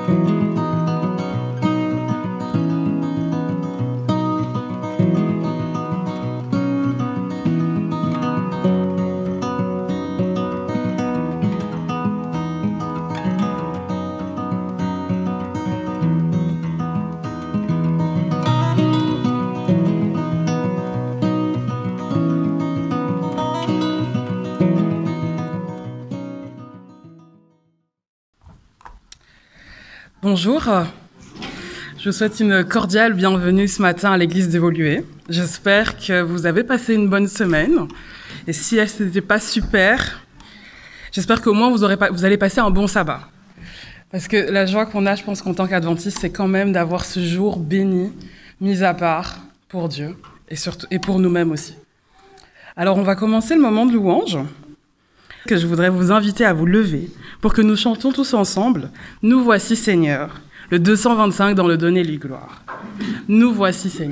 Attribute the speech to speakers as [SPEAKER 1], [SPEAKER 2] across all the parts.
[SPEAKER 1] Bonjour, je vous souhaite une cordiale bienvenue ce matin à l'église d'Évoluer. J'espère que vous avez passé une bonne semaine. Et si elle n'était pas super, j'espère qu'au moins vous allez passer un bon sabbat. Parce que la joie qu'on a, je pense qu'en tant qu'adventiste, c'est quand même d'avoir ce jour béni, mis à part pour Dieu et pour nous-mêmes aussi. Alors on va commencer le moment de louange. Que je voudrais vous inviter à vous lever pour que nous chantions tous ensemble « Nous voici Seigneur », le 225 dans le « Donnez-lui gloire ». « Nous voici Seigneur ».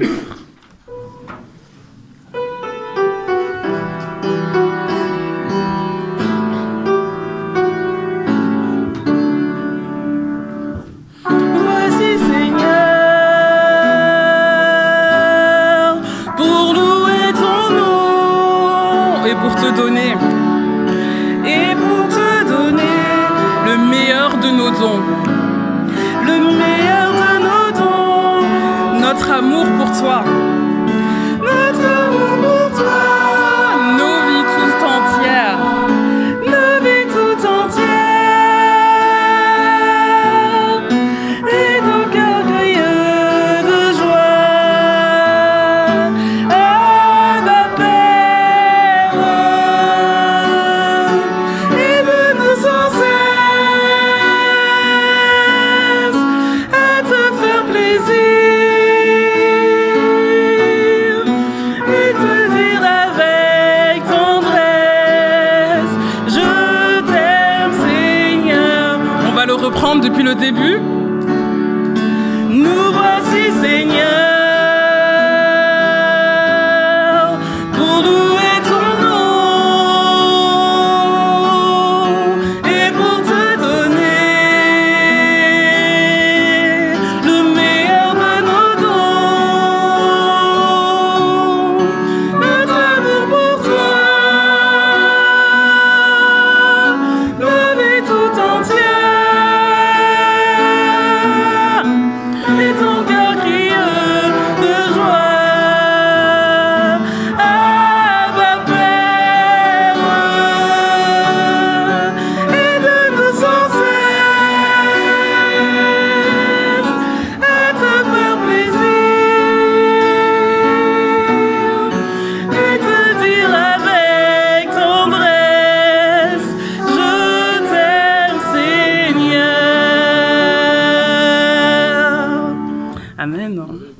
[SPEAKER 1] Voici Seigneur, pour louer ton nom et pour te donner le meilleur de nos dons, le meilleur de nos dons, notre amour pour toi, nos vies tout entières, et nos cœurs joyeux de joie. Abba Père, aide-nous sans cesse à te faire plaisir et te dire avec tendresse, je t'aime Seigneur. On va le reprendre depuis le début. Nous voici Seigneur, pour louer ton nom et pour te donner le meilleur de nos dons, notre amour pour toi, nos vies tout entières, et ton cœur crieux de joie. Abba Père, aide-nous sans cesse à te faire plaisir et te dire avec tendresse, je t'aime Seigneur. Amen.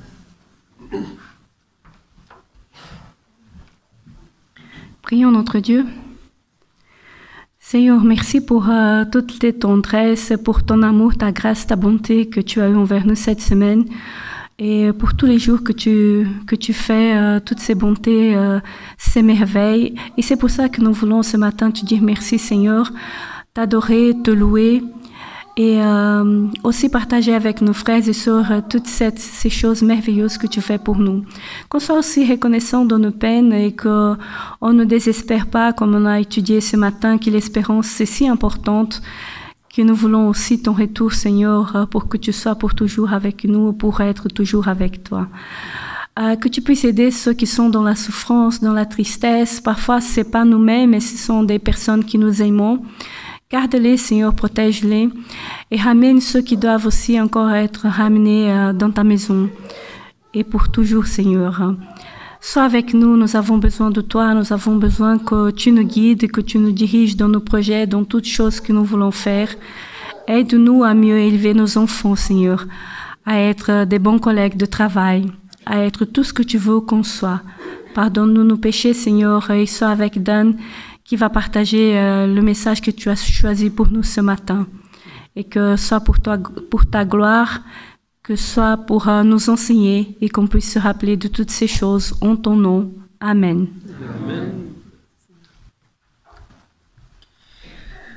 [SPEAKER 2] Prions notre Dieu. Seigneur, merci pour toutes tes tendresses, pour ton amour, ta grâce, ta bonté que tu as eu envers nous cette semaine et pour tous les jours que tu fais toutes ces bontés, ces merveilles. Et c'est pour ça que nous voulons ce matin te dire merci Seigneur, t'adorer, te louer et aussi partager avec nos frères et sœurs toutes ces choses merveilleuses que tu fais pour nous. Qu'on soit aussi reconnaissant dans nos peines et qu'on ne désespère pas, comme on a étudié ce matin, que l'espérance c'est si importante, que nous voulons aussi ton retour, Seigneur, pour que tu sois pour toujours avec nous, pour être toujours avec toi. Que tu puisses aider ceux qui sont dans la souffrance, dans la tristesse. Parfois, c'est pas nous-mêmes, mais ce sont des personnes qui nous aimons. Garde-les, Seigneur, protège-les et ramène ceux qui doivent aussi encore être ramenés dans ta maison. Et pour toujours, Seigneur. Sois avec nous, nous avons besoin de toi, nous avons besoin que tu nous guides, que tu nous diriges dans nos projets, dans toutes choses que nous voulons faire. Aide-nous à mieux élever nos enfants, Seigneur, à être des bons collègues de travail, à être tout ce que tu veux qu'on soit. Pardonne-nous nos péchés, Seigneur, et sois avec Dan, qui va partager le message que tu as choisi pour nous ce matin. Et que ce soit pour toi, pour ta gloire, que ce soit pour nous enseigner et qu'on puisse se rappeler de toutes ces choses en ton nom. Amen.
[SPEAKER 1] Amen.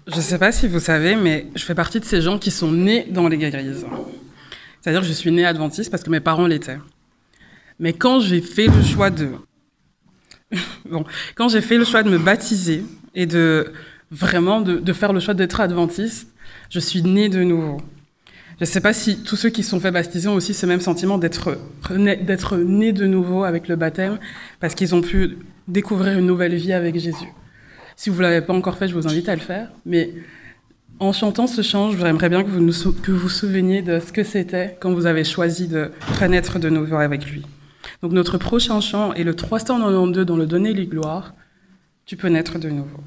[SPEAKER 1] Je ne sais pas si vous savez, mais je fais partie de ces gens qui sont nés dans l'église. C'est-à-dire que je suis née adventiste parce que mes parents l'étaient. Mais quand j'ai fait le choix de... quand j'ai fait le choix de me baptiser et de faire le choix d'être adventiste, je suis née de nouveau. Je ne sais pas si tous ceux qui se sont fait baptiser ont aussi ce même sentiment d'être nés de nouveau avec le baptême, parce qu'ils ont pu découvrir une nouvelle vie avec Jésus. Si vous ne l'avez pas encore fait, je vous invite à le faire. Mais en chantant ce chant, j'aimerais bien que vous vous souveniez de ce que c'était quand vous avez choisi de renaître de nouveau avec lui. Donc notre prochain chant est le 392 dans le Donner les gloires. Tu peux naître de nouveau.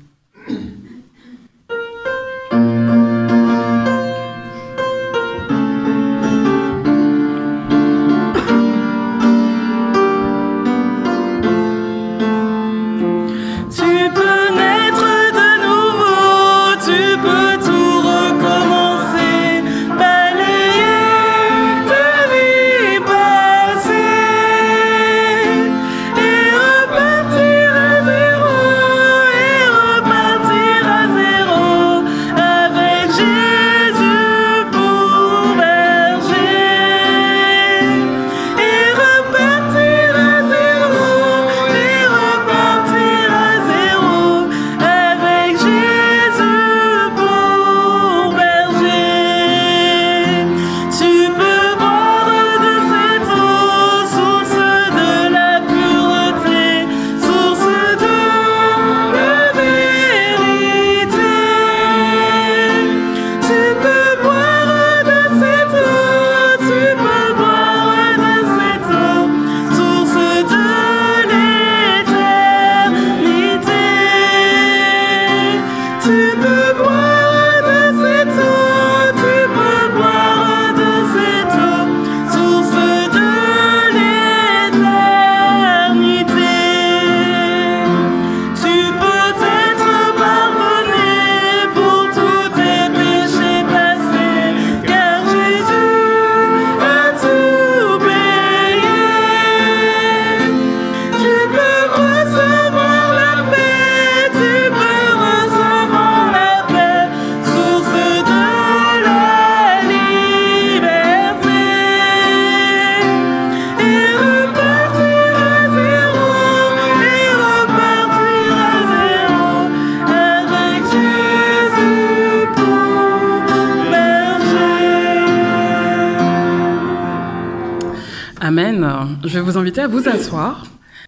[SPEAKER 1] Amen. Je vais vous inviter à vous asseoir.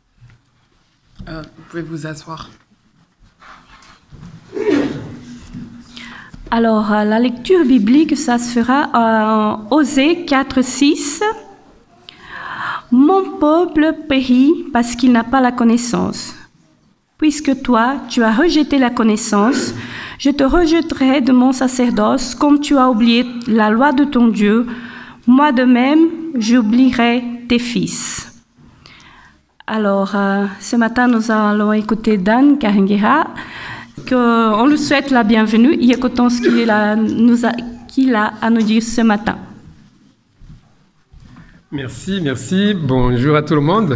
[SPEAKER 1] Vous pouvez vous asseoir.
[SPEAKER 2] Alors, la lecture biblique, ça se fera en Osée 4:6. Mon peuple périt parce qu'il n'a pas la connaissance. Puisque toi, tu as rejeté la connaissance, je te rejetterai de mon sacerdoce, comme tu as oublié la loi de ton Dieu. Moi de même, j'oublierai tes fils. Alors, ce matin, nous allons écouter Dan Karingera, qu'on lui souhaite la bienvenue et écoutons ce qu'il a à nous dire ce matin.
[SPEAKER 3] Merci. Bonjour à tout le monde.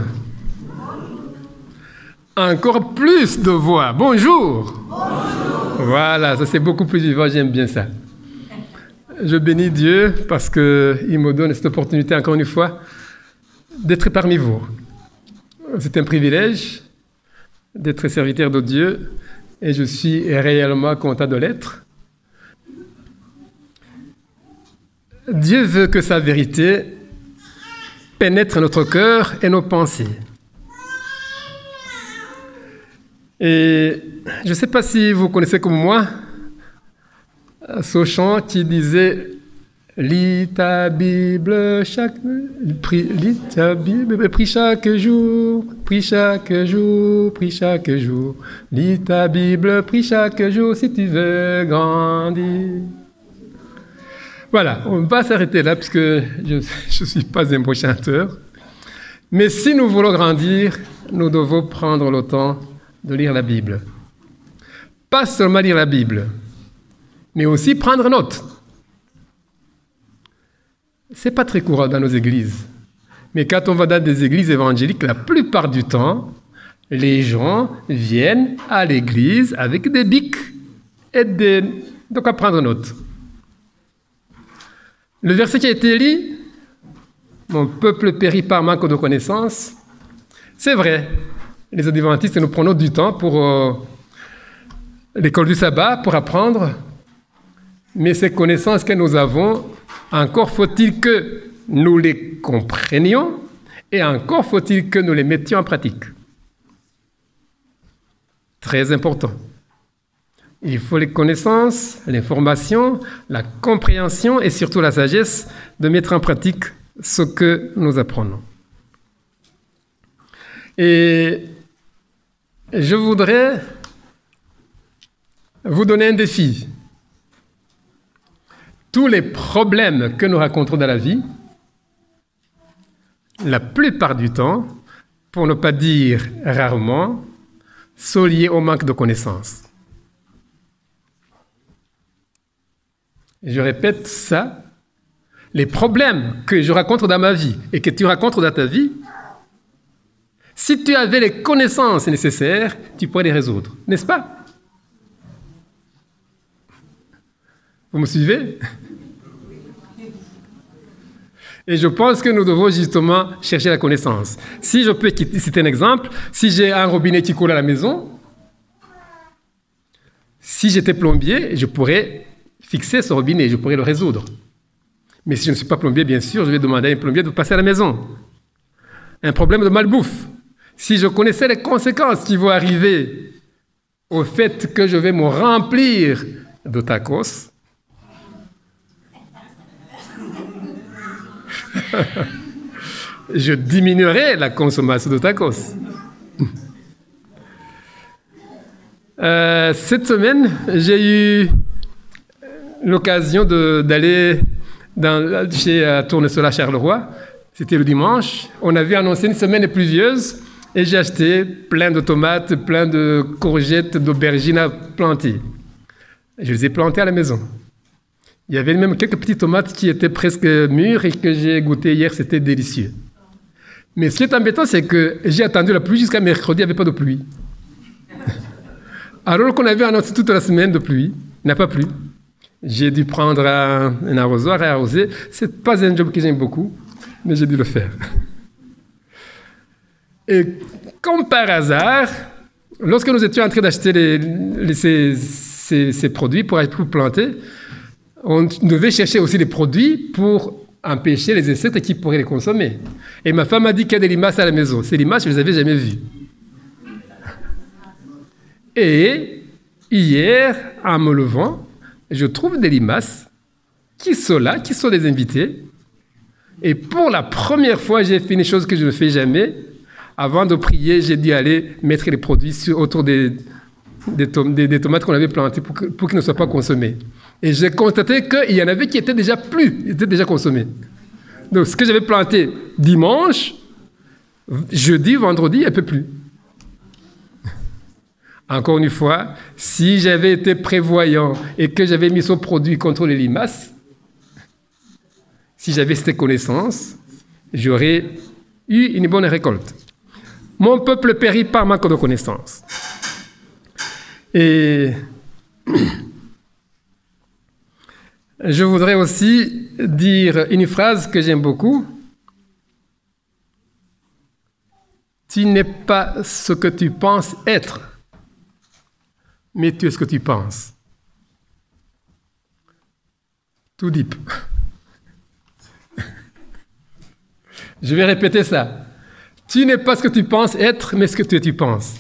[SPEAKER 3] Encore plus de voix. Bonjour. Voilà, ça c'est beaucoup plus vivant, j'aime bien ça. Je bénis Dieu parce qu'il me donne cette opportunité encore une fois d'être parmi vous. C'est un privilège d'être serviteur de Dieu et je suis réellement content de l'être. Dieu veut que sa vérité pénètre notre cœur et nos pensées. Et je ne sais pas si vous connaissez comme moi ce chant qui disait « Lis ta Bible lis ta Bible, prie chaque jour, prie chaque jour, prie chaque jour. Lis ta Bible, prie chaque jour si tu veux grandir. » Voilà, on va s'arrêter là parce que je ne suis pas un bon chanteur. Mais si nous voulons grandir, nous devons prendre le temps de lire la Bible. Pas seulement lire la Bible, mais aussi prendre note. Ce n'est pas très courant dans nos églises. Mais quand on va dans des églises évangéliques, la plupart du temps, les gens viennent à l'église avec des bics et des de quoi prendre note. Le verset qui a été lu, « Mon peuple périt par manque de connaissances », c'est vrai. Les adventistes, nous prenons du temps pour l'école du sabbat, pour apprendre. Mais ces connaissances que nous avons, encore faut-il que nous les comprenions et encore faut-il que nous les mettions en pratique. Très important. Il faut les connaissances, l'information, la compréhension et surtout la sagesse de mettre en pratique ce que nous apprenons. Et je voudrais vous donner un défi. Tous les problèmes que nous rencontrons dans la vie, la plupart du temps, pour ne pas dire rarement, sont liés au manque de connaissances. Je répète ça, les problèmes que je rencontre dans ma vie et que tu rencontres dans ta vie, si tu avais les connaissances nécessaires, tu pourrais les résoudre, n'est-ce pas? Vous me suivez? Et je pense que nous devons justement chercher la connaissance. Si je peux citer un exemple, si j'ai un robinet qui coule à la maison, si j'étais plombier, je pourrais fixer ce robinet, je pourrais le résoudre. Mais si je ne suis pas plombier, bien sûr, je vais demander à un plombier de passer à la maison. Un problème de malbouffe. Si je connaissais les conséquences qui vont arriver au fait que je vais me remplir de tacos, je diminuerai la consommation de tacos. Cette semaine, j'ai eu l'occasion d'aller chez Tournesols à Charleroi. C'était le dimanche. On avait annoncé une semaine pluvieuse et j'ai acheté plein de tomates, plein de courgettes, d'aubergines à planter. Je les ai plantées à la maison. Il y avait même quelques petites tomates qui étaient presque mûres et que j'ai goûté hier, c'était délicieux. Mais ce qui est embêtant, c'est que j'ai attendu la pluie jusqu'à mercredi, il n'y avait pas de pluie. Alors qu'on avait annoncé toute la semaine de pluie, il n'a pas plu. J'ai dû prendre un arrosoir et arroser. Ce n'est pas un job que j'aime beaucoup, mais j'ai dû le faire. Et comme par hasard, lorsque nous étions en train d'acheter ces produits pour planter, on devait chercher aussi des produits pour empêcher les insectes qui pourraient les consommer. Et ma femme a dit qu'il y a des limaces à la maison. Ces limaces, je ne les avais jamais vues. Et hier, en me levant, je trouve des limaces qui sont là, qui sont des invités. Et pour la première fois, j'ai fait une chose que je ne fais jamais. Avant de prier, j'ai dû aller mettre les produits autour des tomates qu'on avait plantées pour qu'ils ne soient pas consommés. Et j'ai constaté qu'il y en avait qui étaient déjà consommés. Donc, ce que j'avais planté dimanche, jeudi, vendredi, il n'y a plus. Encore une fois, si j'avais été prévoyant et que j'avais mis ce produit contre les limaces, si j'avais cette connaissance, j'aurais eu une bonne récolte. Mon peuple périt par manque de connaissance. Et je voudrais aussi dire une phrase que j'aime beaucoup. Tu n'es pas ce que tu penses être, mais tu es ce que tu penses. Tout deep. Je vais répéter ça. Tu n'es pas ce que tu penses être, mais ce que tu penses.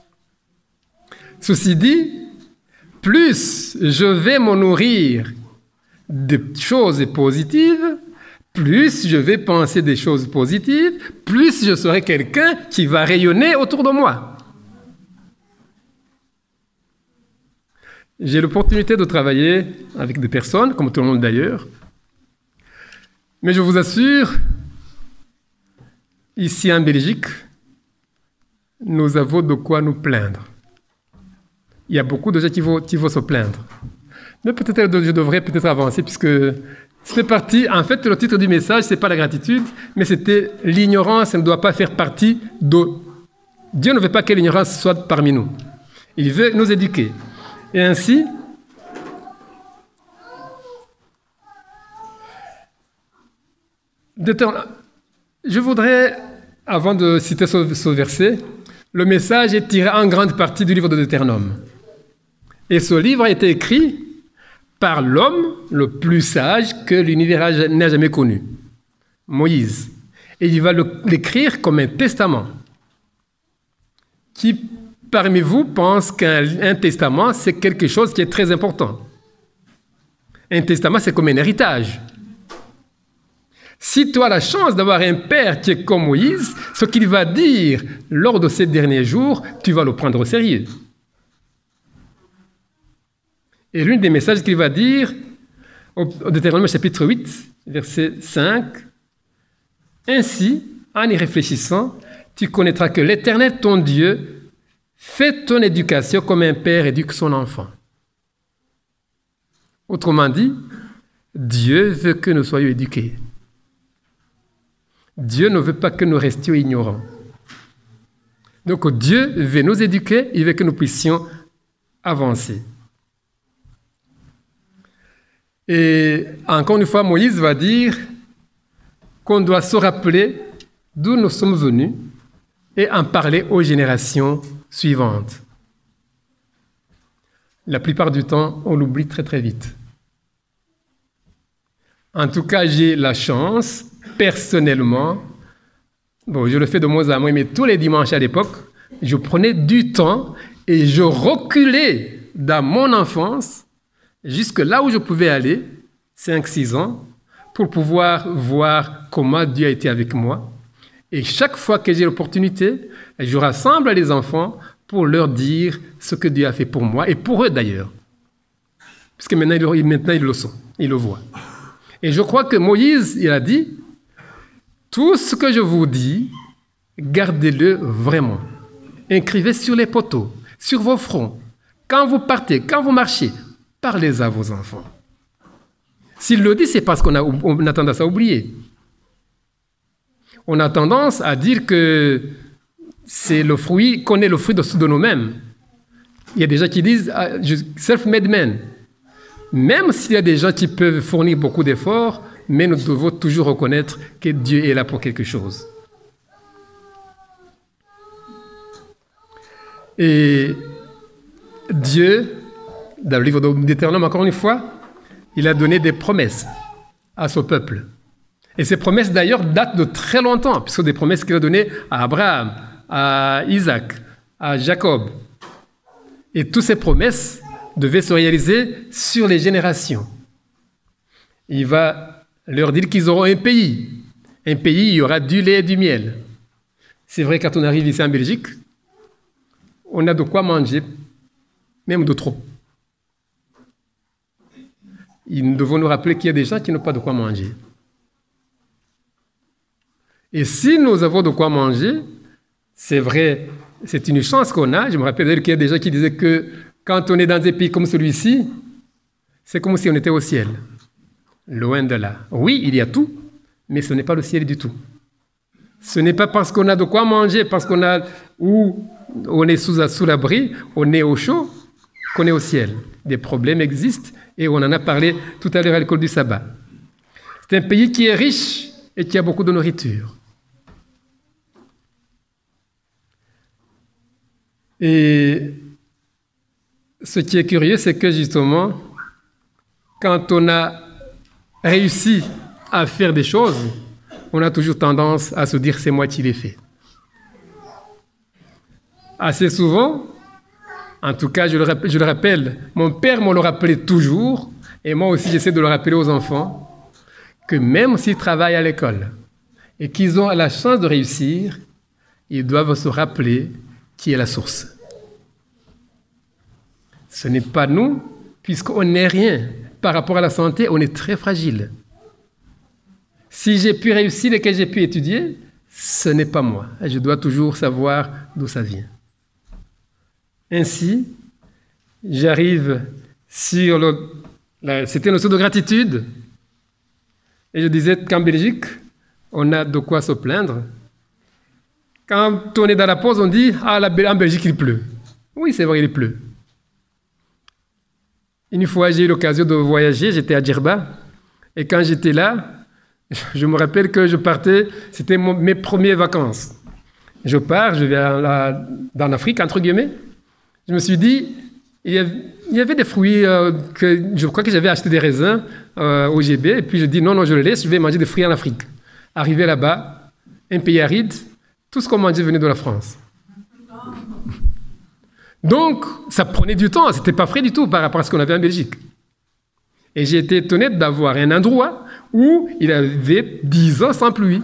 [SPEAKER 3] Ceci dit, plus je vais me nourrir de choses positives, plus je vais penser des choses positives, plus je serai quelqu'un qui va rayonner autour de moi. J'ai l'opportunité de travailler avec des personnes, comme tout le monde d'ailleurs, mais je vous assure, ici en Belgique, nous avons de quoi nous plaindre. Il y a beaucoup de gens qui vont se plaindre. Mais peut-être je devrais peut-être avancer puisque c'était parti. En fait, le titre du message, ce n'est pas la gratitude, mais c'était l'ignorance ne doit pas faire partie de... Dieu ne veut pas que l'ignorance soit parmi nous. Il veut nous éduquer. Et ainsi, Je voudrais, avant de citer ce verset, le message est tiré en grande partie du livre de Deutéronome. Et ce livre a été écrit par l'homme le plus sage que l'univers n'a jamais connu, Moïse. Et il va l'écrire comme un testament. Qui, parmi vous, pense qu'un testament, c'est quelque chose qui est très important? Un testament, c'est comme un héritage. Si tu as la chance d'avoir un père qui est comme Moïse, ce qu'il va dire lors de ces derniers jours, tu vas le prendre au sérieux. Et l'un des messages qu'il va dire, au Deutéronome chapitre 8, verset 5, « Ainsi, en y réfléchissant, tu connaîtras que l'Éternel, ton Dieu, fait ton éducation comme un père éduque son enfant. » Autrement dit, Dieu veut que nous soyons éduqués. Dieu ne veut pas que nous restions ignorants. Donc Dieu veut nous éduquer, il veut que nous puissions avancer. Et encore une fois, Moïse va dire qu'on doit se rappeler d'où nous sommes venus et en parler aux générations suivantes. La plupart du temps, on l'oublie très très vite. En tout cas, j'ai la chance, personnellement, je le fais de moins en moins, mais tous les dimanches à l'époque, je prenais du temps et je reculais dans mon enfance jusque là où je pouvais aller, 5-6 ans, pour pouvoir voir comment Dieu a été avec moi. Et chaque fois que j'ai l'opportunité, je rassemble les enfants pour leur dire ce que Dieu a fait pour moi, et pour eux d'ailleurs. Parce que maintenant ils le sont, ils le voient. Et je crois que Moïse, il a dit, tout ce que je vous dis, gardez-le vraiment. Écrivez sur les poteaux, sur vos fronts. Quand vous partez, quand vous marchez, parlez à vos enfants. S'il le dit, c'est parce qu'on a tendance à oublier. On a tendance à dire que c'est le fruit, qu'on est le fruit de nous-mêmes. Il y a des gens qui disent « self-made man ». Même s'il y a des gens qui peuvent fournir beaucoup d'efforts, mais nous devons toujours reconnaître que Dieu est là pour quelque chose. Et Dieu, dans le livre de Deutéronome, encore une fois, il a donné des promesses à ce peuple. Et ces promesses, d'ailleurs, datent de très longtemps, puisque ce sont des promesses qu'il a données à Abraham, à Isaac, à Jacob. Et toutes ces promesses devaient se réaliser sur les générations. Il va leur dire qu'ils auront un pays. Un pays, il y aura du lait et du miel. C'est vrai, quand on arrive ici en Belgique, on a de quoi manger, même de trop. Nous devons nous rappeler qu'il y a des gens qui n'ont pas de quoi manger. Et si nous avons de quoi manger, c'est vrai, c'est une chance qu'on a. Je me rappelle qu'il y a des gens qui disaient que quand on est dans des pays comme celui-ci, c'est comme si on était au ciel. Loin de là. Oui, il y a tout, mais ce n'est pas le ciel du tout. Ce n'est pas parce qu'on a de quoi manger, parce qu'on a ou on est sous l'abri, on est au chaud, qu'on est au ciel. Des problèmes existent et on en a parlé tout à l'heure à l'école du sabbat. C'est un pays qui est riche et qui a beaucoup de nourriture. Et ce qui est curieux, c'est que justement, quand on a réussi à faire des choses, on a toujours tendance à se dire « c'est moi qui l'ai fait ». Assez souvent, en tout cas, je le rappelle, mon père me le rappelait toujours, et moi aussi j'essaie de le rappeler aux enfants, que même s'ils travaillent à l'école et qu'ils ont la chance de réussir, ils doivent se rappeler qui est la source. Ce n'est pas nous, puisqu'on n'est rien. Par rapport à la santé, on est très fragile. Si j'ai pu réussir et que j'ai pu étudier, ce n'est pas moi. Je dois toujours savoir d'où ça vient. Ainsi, j'arrive sur c'était une notion de gratitude. Et je disais qu'en Belgique, on a de quoi se plaindre. Quand on est dans la pause, on dit « Ah, en Belgique, il pleut. » Oui, c'est vrai, il pleut. Une fois, j'ai eu l'occasion de voyager, j'étais à Djerba. Et quand j'étais là, Je me rappelle que je partais, c'était mes premières vacances. Je pars, je vais dans l'Afrique, entre guillemets. Je me suis dit, il y avait des fruits, je crois que j'avais acheté des raisins au GB, et puis je dis non, je le laisse, je vais manger des fruits en Afrique. Arrivé là-bas, un pays aride, tout ce qu'on mangeait venait de la France. Donc, ça prenait du temps, c'était pas frais du tout par rapport à ce qu'on avait en Belgique. Et j'ai été étonné d'avoir un endroit où il avait 10 ans sans pluie.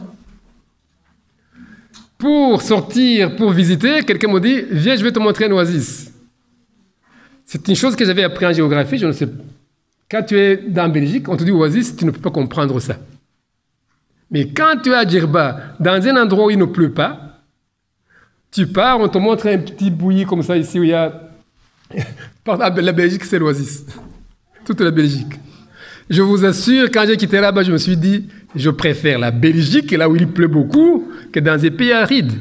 [SPEAKER 3] Pour sortir, pour visiter, quelqu'un m'a dit « Viens, je vais te montrer un oasis ». C'est une chose que j'avais appris en géographie, je ne sais pas. Quand tu es dans Belgique, on te dit oasis, tu ne peux pas comprendre ça. Mais quand tu es à Djerba, dans un endroit où il ne pleut pas, tu pars, on te montre un petit bouilli comme ça ici où il y a... La Belgique, c'est l'oasis. Toute la Belgique. Je vous assure, quand j'ai quitté là-bas, je me suis dit, je préfère la Belgique, là où il pleut beaucoup, que dans des pays arides.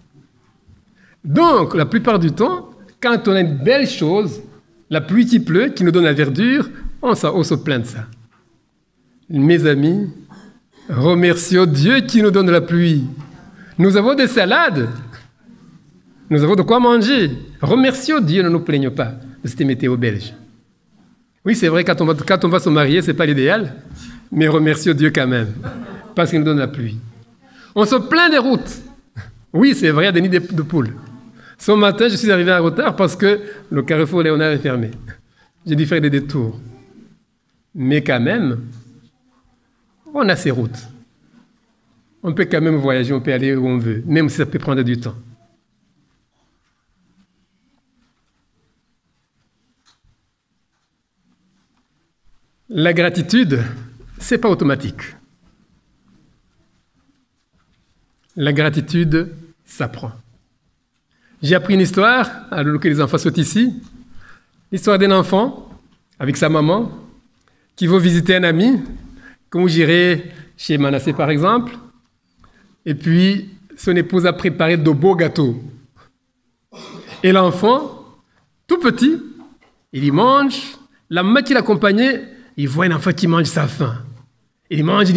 [SPEAKER 3] Donc, la plupart du temps, quand on a une belle chose, la pluie qui pleut, qui nous donne la verdure, on se plaint de ça. Mes amis, remercions Dieu qui nous donne la pluie. Nous avons des salades. Nous avons de quoi manger. Remercions Dieu, ne nous plaignons pas de cette météo belge. Oui, c'est vrai, quand on va se marier, ce n'est pas l'idéal, mais remercions Dieu quand même, parce qu'il nous donne la pluie. On se plaint des routes. Oui, c'est vrai, il y a des nids de poules. Ce matin, je suis arrivé en retard parce que le carrefour Léonard est fermé. J'ai dû faire des détours. Mais quand même, on a ces routes. On peut quand même voyager, on peut aller où on veut, même si ça peut prendre du temps. La gratitude, ce n'est pas automatique. La gratitude s'apprend. J'ai appris une histoire, alors que les enfants sont ici, l'histoire d'un enfant avec sa maman qui veut visiter un ami, comme j'irai chez Manassé par exemple, et puis son épouse a préparé de beaux gâteaux. Et l'enfant, tout petit, il y mange, la maman qui l'accompagnait, il voit un enfant qui mange sa faim. Il mange.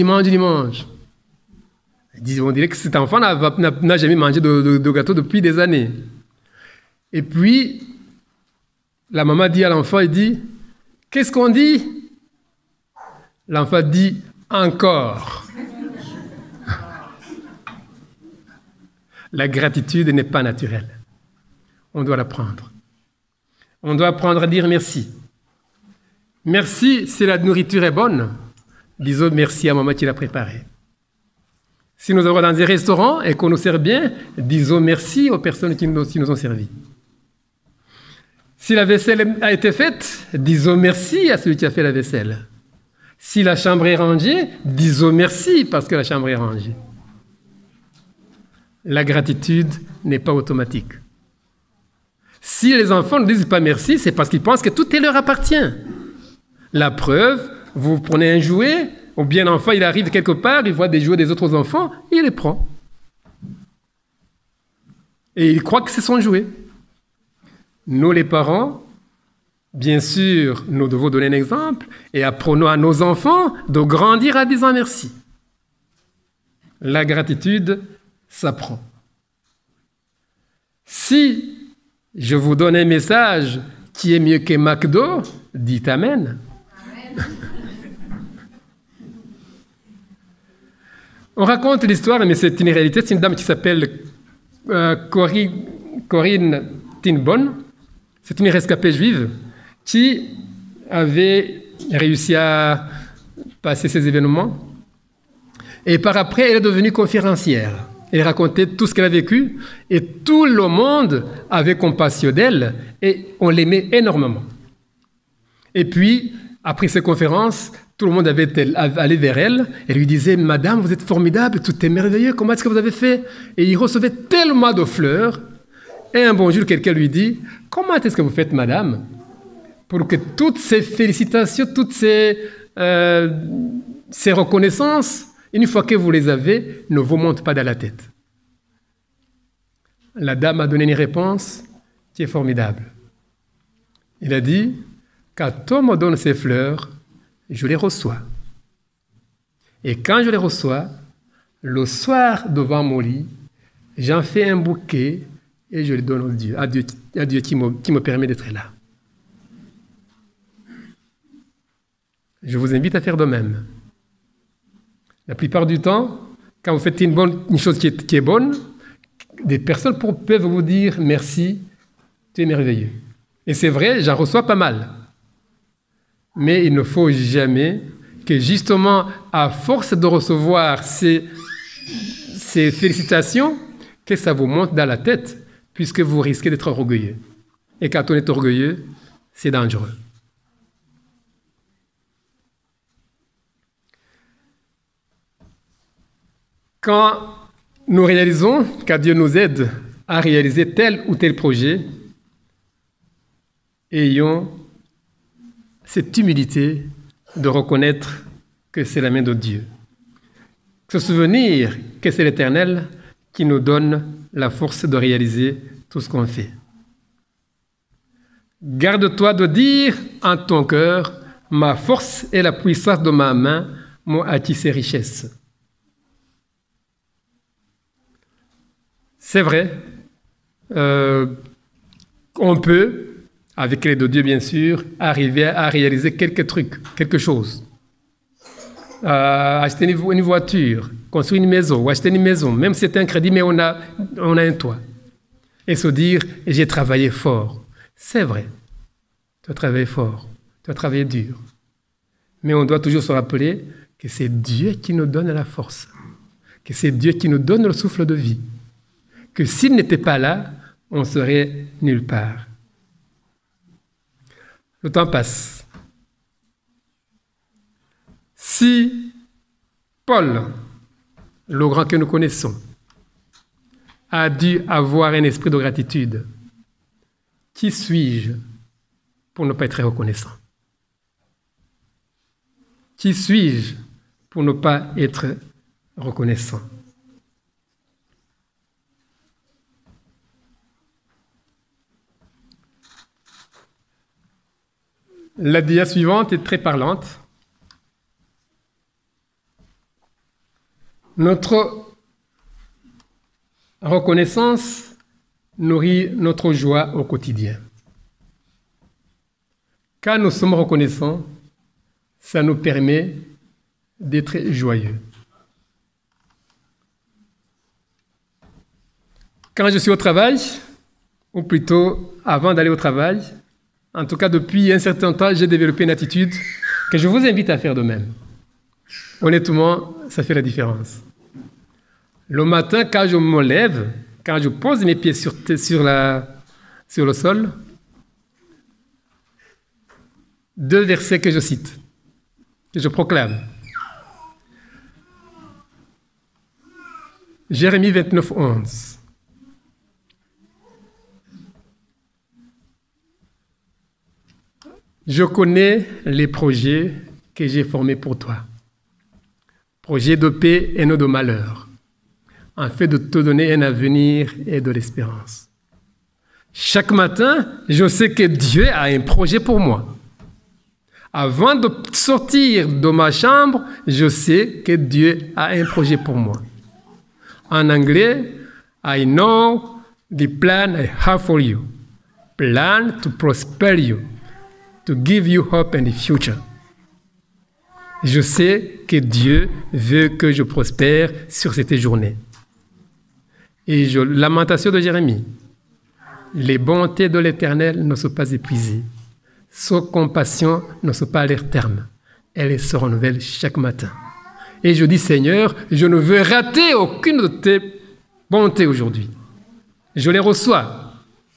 [SPEAKER 3] On dirait que cet enfant n'a jamais mangé de gâteau depuis des années. Et puis, la maman dit à l'enfant, il dit, « Qu'est-ce qu'on dit ?» L'enfant dit, « Encore. » La gratitude n'est pas naturelle. On doit l'apprendre. On doit apprendre à dire merci. Merci si la nourriture est bonne. Disons merci à maman qui l'a préparée. Si nous allons dans un restaurant et qu'on nous sert bien, disons merci aux personnes qui nous ont servi. Si la vaisselle a été faite, disons merci à celui qui a fait la vaisselle. Si la chambre est rangée, disons merci parce que la chambre est rangée. La gratitude n'est pas automatique. Si les enfants ne disent pas merci, c'est parce qu'ils pensent que tout leur appartient. La preuve, vous prenez un jouet, ou bien l'enfant, il arrive quelque part, il voit des jouets des autres enfants, il les prend. Et il croit que c'est son jouet. Nous, les parents, bien sûr, nous devons donner un exemple et apprenons à nos enfants de grandir en disant merci. La gratitude s'apprend. Si je vous donne un message qui est mieux que McDo, dites Amen. On raconte l'histoire, mais c'est une réalité. C'est une dame qui s'appelle Corinne Tinbon. C'est une rescapée juive qui avait réussi à passer ces événements. Et par après, elle est devenue conférencière. Elle racontait tout ce qu'elle a vécu et tout le monde avait compassion d'elle et on l'aimait énormément. Et puis, après ces conférences, tout le monde allé vers elle et lui disait « Madame, vous êtes formidable, tout est merveilleux, comment est-ce que vous avez fait ?» Et il recevait tellement de fleurs. Et un bon jour, quelqu'un lui dit « Comment est-ce que vous faites, madame, pour que toutes ces félicitations, toutes ces reconnaissances, une fois que vous les avez, ne vous montent pas dans la tête ?» La dame a donné une réponse qui est formidable. Il a dit « Quand on me donne ces fleurs, je les reçois. Et quand je les reçois, le soir devant mon lit, j'en fais un bouquet et je le donne à Dieu qui me permet d'être là. Je vous invite à faire de même. La plupart du temps, quand vous faites une chose qui est bonne, des personnes peuvent vous dire « Merci, tu es merveilleux ». Et c'est vrai, j'en reçois pas mal. Mais il ne faut jamais que justement, à force de recevoir ces félicitations, que ça vous monte dans la tête, puisque vous risquez d'être orgueilleux. Et quand on est orgueilleux, c'est dangereux. Quand nous réalisons, quand Dieu nous aide à réaliser tel ou tel projet, ayons cette humilité de reconnaître que c'est la main de Dieu. Se souvenir que c'est l'Éternel qui nous donne la force de réaliser tout ce qu'on fait. Garde-toi de dire en ton cœur, ma force et la puissance de ma main m'ont acquis ces richesses. C'est vrai, on peut, avec l'aide de Dieu bien sûr, arriver à réaliser quelques trucs, quelque chose. Acheter une voiture, construire une maison, ou acheter une maison, même si c'est un crédit, mais on a un toit. Et se dire, j'ai travaillé fort. C'est vrai, tu as travaillé fort, tu as travaillé dur. Mais on doit toujours se rappeler que c'est Dieu qui nous donne la force, que c'est Dieu qui nous donne le souffle de vie, que s'il n'était pas là, on serait nulle part. Le temps passe. Si Paul, le grand que nous connaissons, a dû avoir un esprit de gratitude, qui suis-je pour ne pas être reconnaissant? Qui suis-je pour ne pas être reconnaissant? La dia suivante est très parlante. Notre reconnaissance nourrit notre joie au quotidien. Quand nous sommes reconnaissants, ça nous permet d'être joyeux. Quand je suis au travail, ou plutôt avant d'aller au travail, en tout cas depuis un certain temps, j'ai développé une attitude que je vous invite à faire de même. Honnêtement, ça fait la différence. Le matin, quand je me lève, quand je pose mes pieds sur le sol, 2 versets que je cite, que je proclame. Jérémie 29, 11. Je connais les projets que j'ai formés pour toi. Projets de paix et non de malheur, afin de te donner un avenir et de l'espérance. Chaque matin, je sais que Dieu a un projet pour moi. Avant de sortir de ma chambre, je sais que Dieu a un projet pour moi. En anglais, I know the plan I have for you. Plan to prosper you, to give you hope in the future. Je sais que Dieu veut que je prospère sur cette journée. Et lamentation de Jérémie. Les bontés de l'Éternel ne sont pas épuisées. Sa compassion ne sont pas à leur terme. Elles se renouvellent chaque matin. Et je dis, Seigneur, je ne veux rater aucune de tes bontés aujourd'hui. Je les reçois.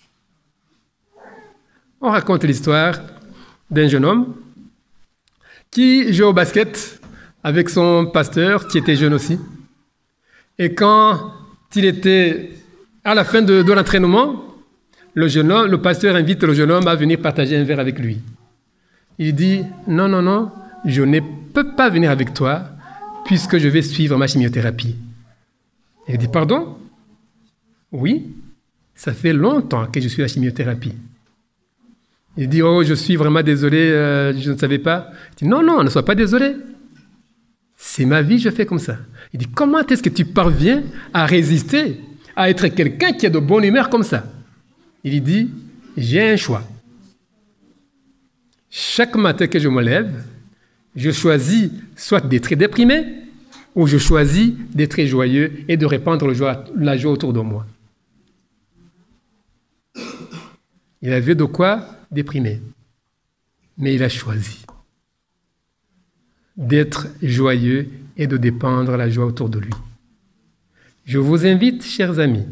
[SPEAKER 3] On raconte l'histoire d'un jeune homme qui jouait au basket avec son pasteur, qui était jeune aussi. Et quand il était à la fin de l'entraînement, le pasteur invite le jeune homme à venir partager un verre avec lui. Il dit, non, je ne peux pas venir avec toi puisque je vais suivre ma chimiothérapie. Il dit, pardon? Oui, ça fait longtemps que je suis à la chimiothérapie. Il dit, oh, je suis vraiment désolé, je ne savais pas. Il dit, non, ne sois pas désolé. C'est ma vie, je fais comme ça. Il dit, comment est-ce que tu parviens à résister, à être quelqu'un qui est de bonne humeur comme ça? Il dit, j'ai un choix. Chaque matin que je me lève, je choisis soit d'être déprimé, ou je choisis d'être joyeux et de répandre la joie autour de moi. Il avait de quoi déprimer, mais il a choisi d'être joyeux et de dépendre la joie autour de lui. Je vous invite, chers amis,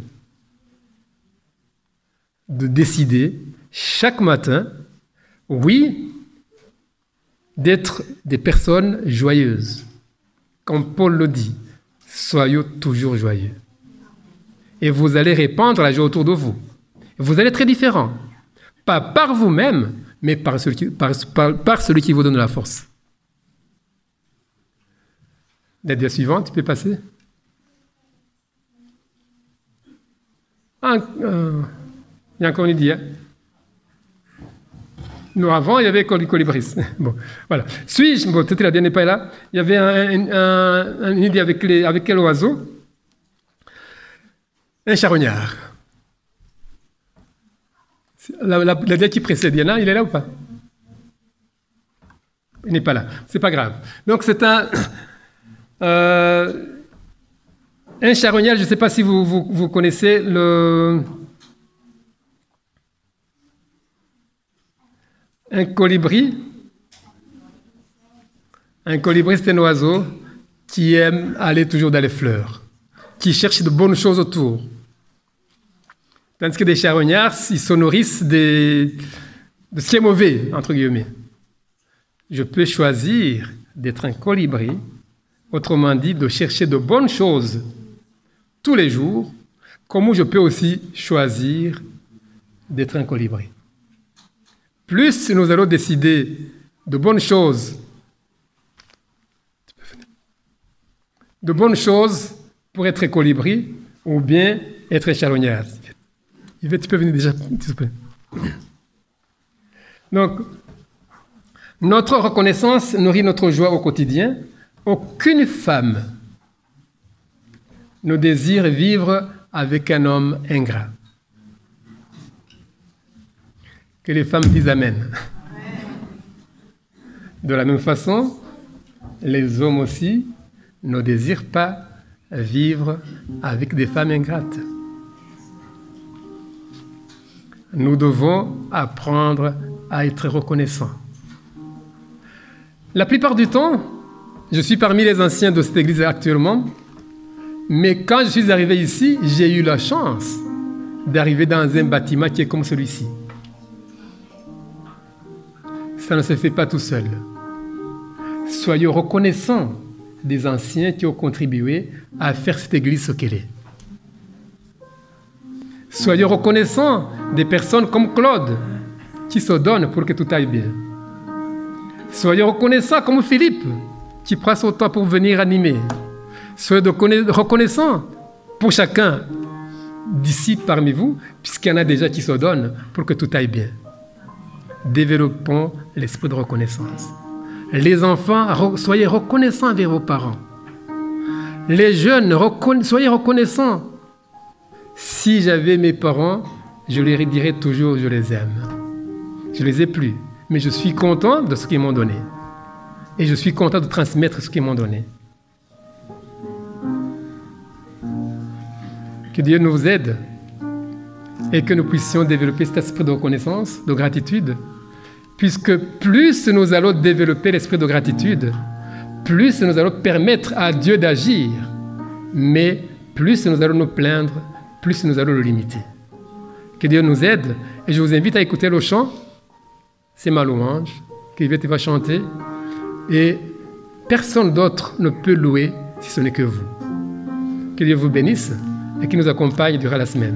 [SPEAKER 3] de décider chaque matin, oui, d'être des personnes joyeuses. Comme Paul le dit, soyez toujours joyeux. Et vous allez répandre la joie autour de vous. Vous allez être différent. Pas par vous-même, mais par celui qui vous donne la force. La dia suivante, tu peux passer. Il y a encore une idée. Nous, avant, il y avait colibris. Bon, voilà. Suis-je, bon, peut-être la dernière n'est pas là. Il y avait une idée avec quel oiseau? Un charognard. La idée qui précède, il est là ou pas? Il n'est pas là. C'est pas grave. Donc, c'est un charognard, je ne sais pas si vous connaissez un colibri. Un colibri, c'est un oiseau qui aime aller toujours dans les fleurs, qui cherche de bonnes choses autour. Tandis que des charognards, ils se nourrissent de ce qui est mauvais, entre guillemets. Je peux choisir d'être un colibri, autrement dit, de chercher de bonnes choses tous les jours, comme je peux aussi choisir d'être un colibri. Plus nous allons décider de bonnes choses, pour être colibri, ou bien être un charognard. Yvette, tu peux venir déjà, s'il te plaît. Donc, notre reconnaissance nourrit notre joie au quotidien. Aucune femme ne désire vivre avec un homme ingrat. Que les femmes disent Amen. De la même façon, les hommes aussi ne désirent pas vivre avec des femmes ingrates. Nous devons apprendre à être reconnaissants. La plupart du temps, je suis parmi les anciens de cette église actuellement, mais quand je suis arrivé ici, j'ai eu la chance d'arriver dans un bâtiment qui est comme celui-ci. Ça ne se fait pas tout seul. Soyez reconnaissants des anciens qui ont contribué à faire cette église ce qu'elle est. Soyez reconnaissants des personnes comme Claude qui se donnent pour que tout aille bien. Soyez reconnaissants comme Philippe qui prend son temps pour venir animer. Soyez reconnaissants pour chacun d'ici parmi vous, puisqu'il y en a déjà qui se donnent pour que tout aille bien. Développons l'esprit de reconnaissance. Les enfants, soyez reconnaissants envers vos parents. Les jeunes, soyez reconnaissants. Si j'avais mes parents, je leur dirais toujours je les aime. Je les ai plus, mais je suis content de ce qu'ils m'ont donné. Et je suis content de transmettre ce qu'ils m'ont donné. Que Dieu nous aide et que nous puissions développer cet esprit de reconnaissance, de gratitude, puisque plus nous allons développer l'esprit de gratitude, plus nous allons permettre à Dieu d'agir, mais plus nous allons nous plaindre, plus nous allons le limiter. Que Dieu nous aide, et je vous invite à écouter le chant, c'est ma louange, qu'Yvette va chanter, et personne d'autre ne peut louer si ce n'est que vous. Que Dieu vous bénisse et qu'il nous accompagne durant la semaine.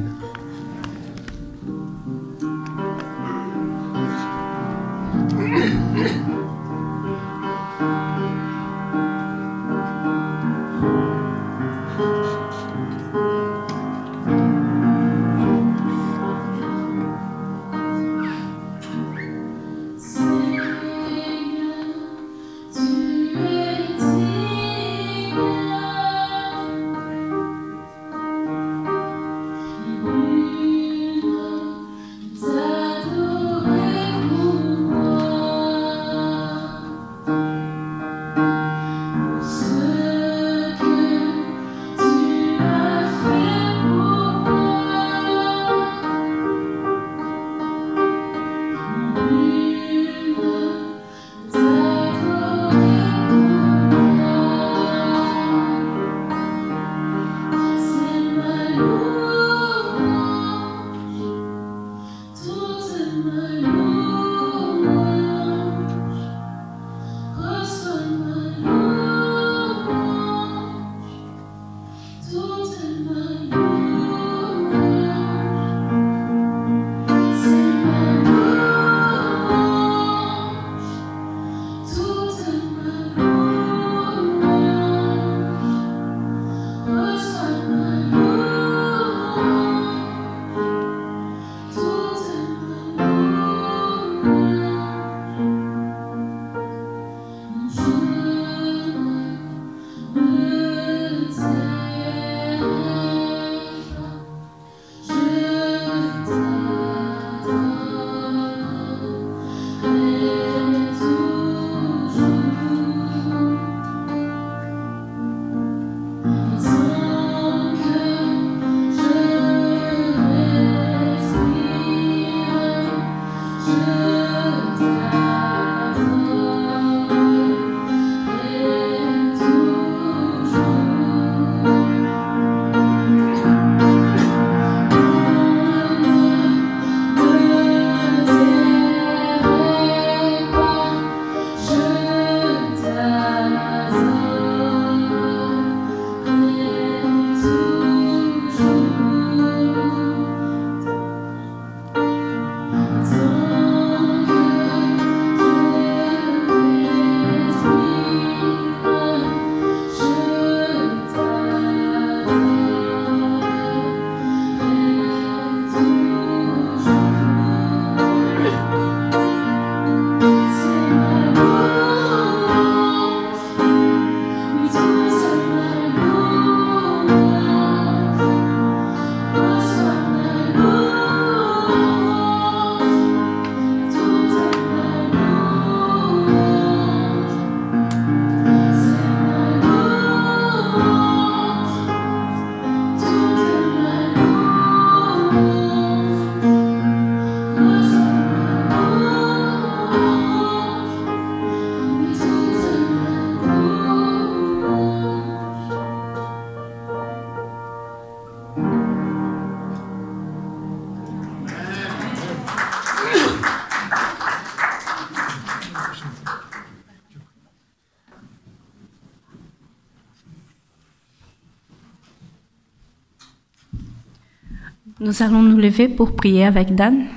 [SPEAKER 2] Nous allons nous lever pour prier avec Dan.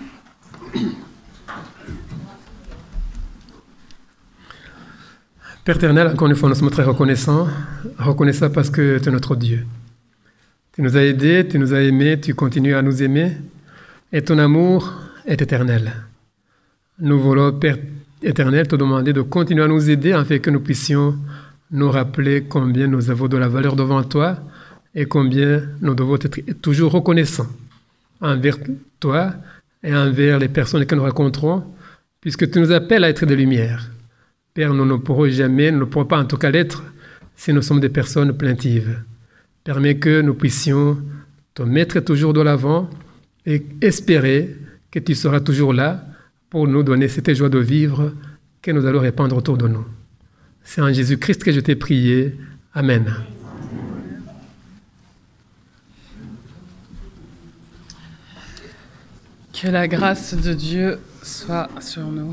[SPEAKER 3] Père éternel, encore une fois, nous sommes très reconnaissants parce que tu es notre Dieu. Tu nous as aidés, tu nous as aimés, tu continues à nous aimer, et ton amour est éternel. Nous voulons, Père éternel, te demander de continuer à nous aider afin que nous puissions nous rappeler combien nous avons de la valeur devant toi et combien nous devons être toujours reconnaissants envers toi et envers les personnes que nous rencontrons, puisque tu nous appelles à être des lumières. Père, nous ne pourrons jamais, nous ne pourrons pas en tout cas l'être si nous sommes des personnes plaintives. Permets que nous puissions te mettre toujours de l'avant et espérer que tu seras toujours là pour nous donner cette joie de vivre que nous allons répandre autour de nous. C'est en Jésus-Christ que je t'ai prié. Amen.
[SPEAKER 1] Que la grâce de Dieu soit sur nous.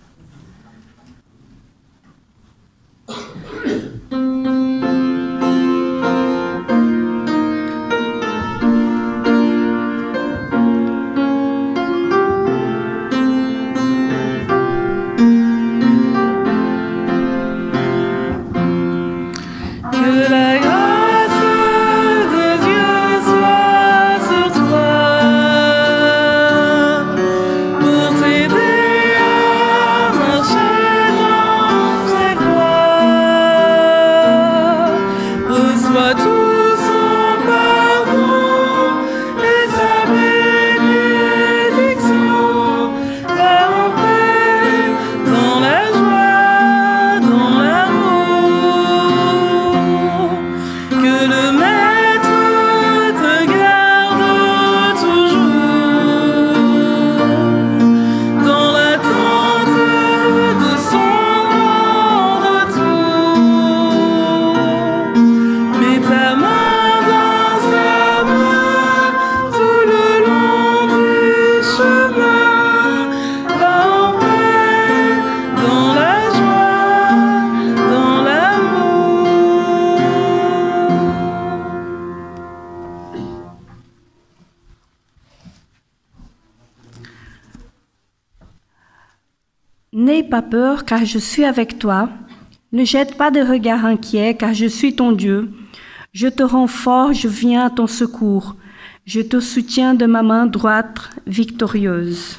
[SPEAKER 2] N'aie pas peur, car je suis avec toi. Ne jette pas de regard inquiet, car je suis ton Dieu. Je te rends fort, je viens à ton secours. Je te soutiens de ma main droite victorieuse.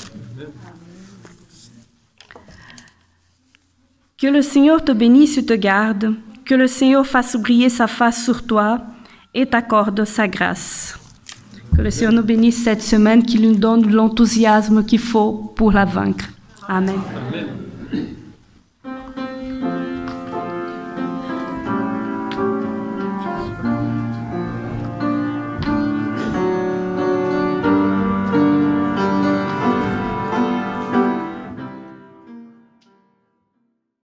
[SPEAKER 2] Que le Seigneur te bénisse et te garde. Que le Seigneur fasse briller sa face sur toi et t'accorde sa grâce. Que le Seigneur nous bénisse cette semaine, qu'il nous donne l'enthousiasme qu'il faut pour la vaincre. Amen.
[SPEAKER 3] Amen.